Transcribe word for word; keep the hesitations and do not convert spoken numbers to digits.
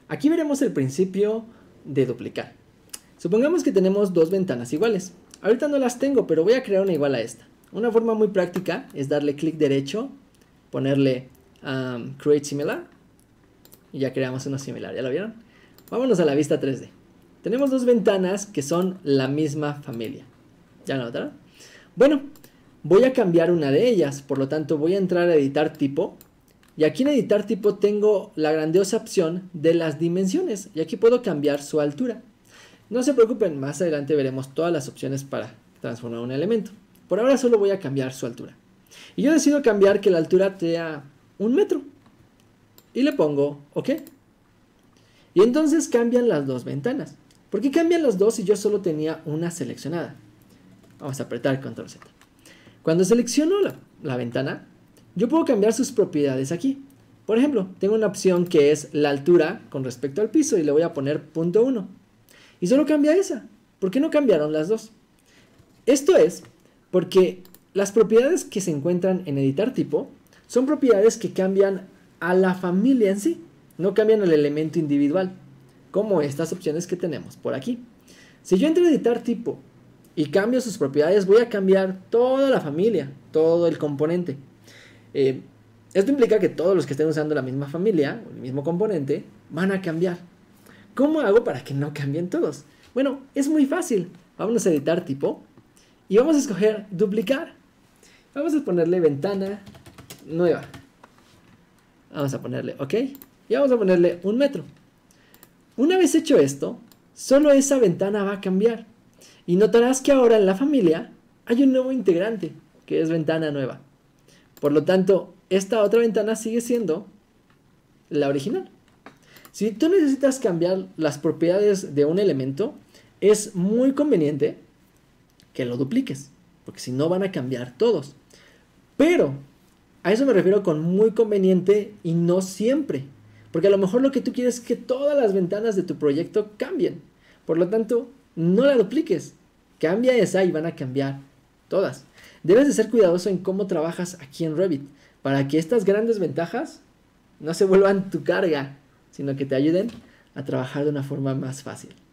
Aquí veremos el principio de duplicar. Supongamos que tenemos dos ventanas iguales. Ahorita no las tengo, pero voy a crear una igual a esta. Una forma muy práctica es darle clic derecho, ponerle um, Create Similar, y ya creamos una similar, ¿ya lo vieron? Vámonos a la vista tres D. Tenemos dos ventanas que son la misma familia. ¿Ya lo notaron? Bueno, voy a cambiar una de ellas, por lo tanto voy a entrar a editar tipo. Y aquí en editar tipo tengo la grandiosa opción de las dimensiones. Y aquí puedo cambiar su altura. No se preocupen, más adelante veremos todas las opciones para transformar un elemento. Por ahora solo voy a cambiar su altura. Y yo decido cambiar que la altura sea un metro. Y le pongo OK. Y entonces cambian las dos ventanas. ¿Por qué cambian las dos si yo solo tenía una seleccionada? Vamos a apretar control Z. Cuando selecciono la, la ventana, yo puedo cambiar sus propiedades aquí. Por ejemplo, tengo una opción que es la altura con respecto al piso y le voy a poner punto uno. Y solo cambia esa. ¿Por qué no cambiaron las dos? Esto es porque las propiedades que se encuentran en editar tipo son propiedades que cambian a la familia en sí, no cambian al elemento individual, como estas opciones que tenemos por aquí. Si yo entro a editar tipo y cambio sus propiedades, voy a cambiar toda la familia, todo el componente. Eh, esto implica que todos los que estén usando la misma familia, o el mismo componente, van a cambiar. ¿Cómo hago para que no cambien todos? Bueno, es muy fácil. Vamos a editar tipo y vamos a escoger duplicar. Vamos a ponerle ventana nueva. Vamos a ponerle OK y vamos a ponerle un metro. Una vez hecho esto, solo esa ventana va a cambiar. Y notarás que ahora en la familia hay un nuevo integrante, que es ventana nueva. Por lo tanto, esta otra ventana sigue siendo la original. Si tú necesitas cambiar las propiedades de un elemento, es muy conveniente que lo dupliques, porque si no van a cambiar todos. Pero a eso me refiero con muy conveniente y no siempre, porque a lo mejor lo que tú quieres es que todas las ventanas de tu proyecto cambien. Por lo tanto, no la dupliques, cambia esa y van a cambiar todas. Debes de ser cuidadoso en cómo trabajas aquí en Revit, para que estas grandes ventajas no se vuelvan tu carga, sino que te ayuden a trabajar de una forma más fácil.